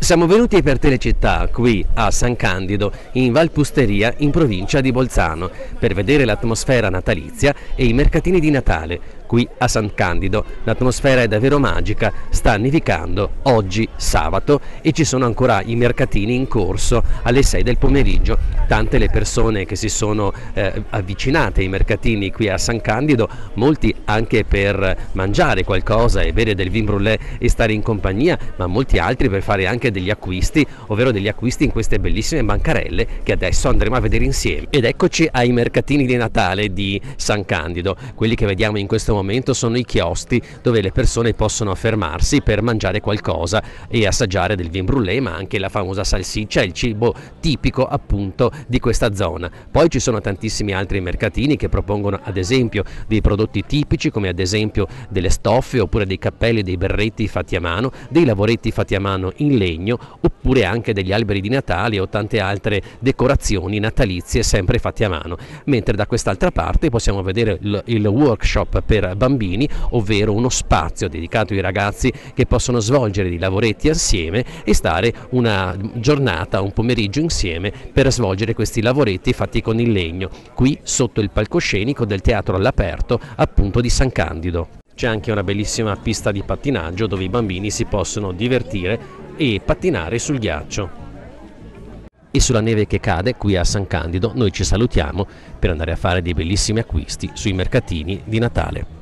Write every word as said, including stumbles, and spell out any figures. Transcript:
Siamo venuti per Telecittà, qui a San Candido, in Val Pusteria, in provincia di Bolzano, per vedere l'atmosfera natalizia e i mercatini di Natale. Qui a San Candido l'atmosfera è davvero magica, sta nevicando oggi sabato e ci sono ancora i mercatini in corso alle sei del pomeriggio. Tante le persone che si sono eh, avvicinate ai mercatini qui a San Candido, molti anche per mangiare qualcosa e bere del vin brûlé e stare in compagnia, ma molti altri per fare anche degli acquisti, ovvero degli acquisti in queste bellissime bancarelle che adesso andremo a vedere insieme. Ed eccoci ai mercatini di Natale di San Candido. Quelli che vediamo in questo momento sono i chioschi dove le persone possono fermarsi per mangiare qualcosa e assaggiare del vin brûlé, ma anche la famosa salsiccia, il cibo tipico appunto di questa zona. Poi ci sono tantissimi altri mercatini che propongono ad esempio dei prodotti tipici, come ad esempio delle stoffe oppure dei cappelli, dei berretti fatti a mano, dei lavoretti fatti a mano in legno, oppure anche degli alberi di Natale o tante altre decorazioni natalizie sempre fatti a mano. Mentre da quest'altra parte possiamo vedere il, il workshop per bambini, ovvero uno spazio dedicato ai ragazzi che possono svolgere dei lavoretti assieme e stare una giornata, un pomeriggio insieme per svolgere questi lavoretti fatti con il legno, qui sotto il palcoscenico del teatro all'aperto appunto di San Candido. C'è anche una bellissima pista di pattinaggio dove i bambini si possono divertire e pattinare sul ghiaccio. E sulla neve che cade qui a San Candido noi ci salutiamo per andare a fare dei bellissimi acquisti sui mercatini di Natale.